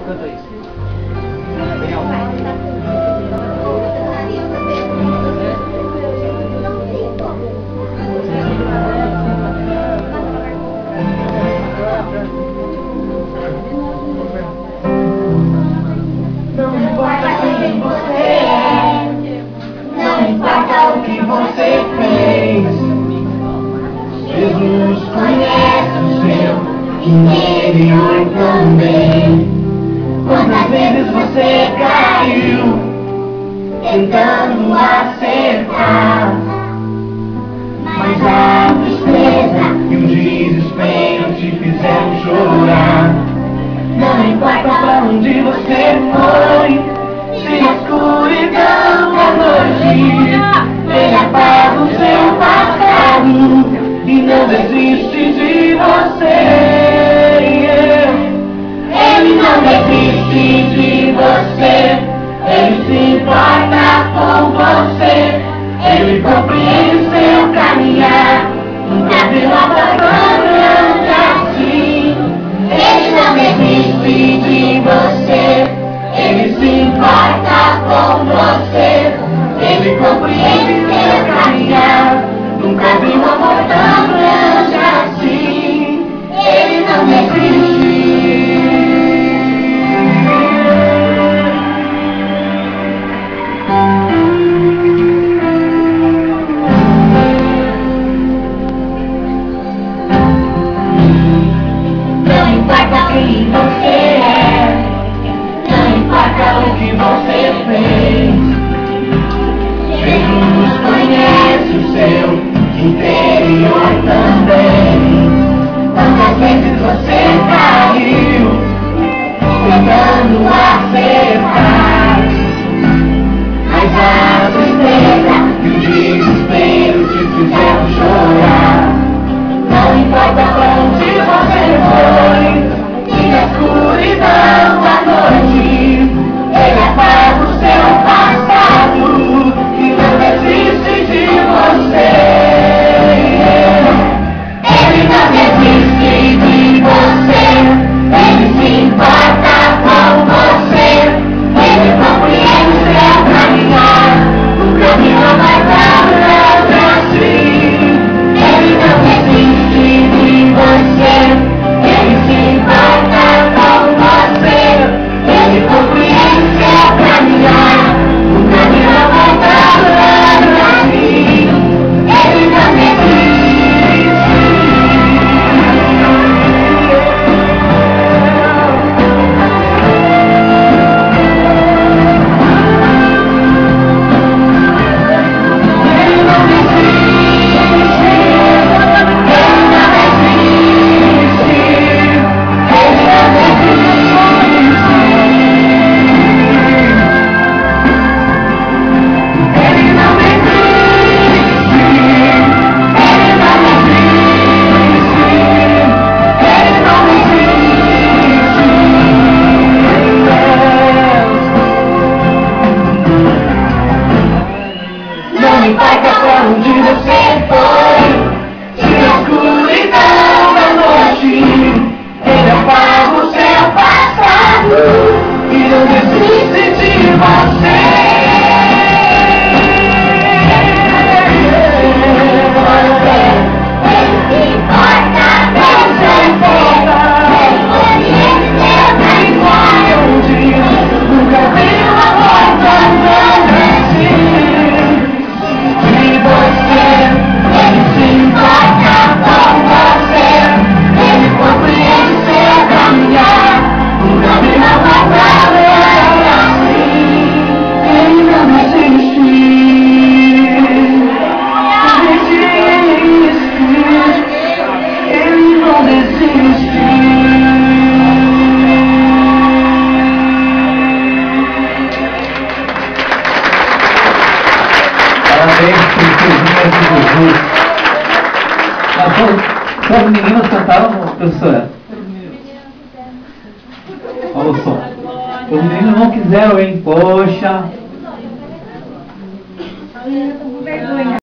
Canta isso. Não importa quem você é, não importa o que você fez, Jesus conhece o seu interior também. Quantas vezes você caiu tentando acertar, mas a tristeza e o desespero te fizeram chorar. Não importa pra onde você foi, se a escuridão é noite, ele apaga o seu passado e não desiste de você. Ele não desiste de você, ele se importa com você, ele compreende seu caminhar, nunca viu a dor grande assim. Ele não desiste de você, ele se importa com você, ele compreende seu caminhar, nunca viu um amor tão grande assim. Ele não desiste. Não importa quem você é, não importa o que você fez, Jesus conhece o seu interior também. Quantas vezes você caiu tentando acertar, mas a tristeza e o desespero te fizeram chorar. Não importa pra onde você foi, se a escuridão da noite, ele apaga o seu passado e não desiste de você. Ele não desiste de você, ele se importa com você, ele compreende seu caminhar, o caminho mais grande assim. Ele não desiste de você, ele se importa com você, ele compreende seu caminhar, o caminho mais grande assim. Ele não desiste. Não importa pra onde você foi, se a escuridão da noite, ele apaga o seu passado e não desiste de você. Ele se importa com você, ele conhece seu caminhar, nunca viu amor tão grande assim. De você, ele se importa com você, ele compreende seu caminhar, nunca viu amor tão grande assim. Ele não desiste, ele não desiste. Parabéns por Jesus de Jesus. Mas as meninas cantaram, professora? Olha o som. Os meninos não quiseram, hein? Poxa.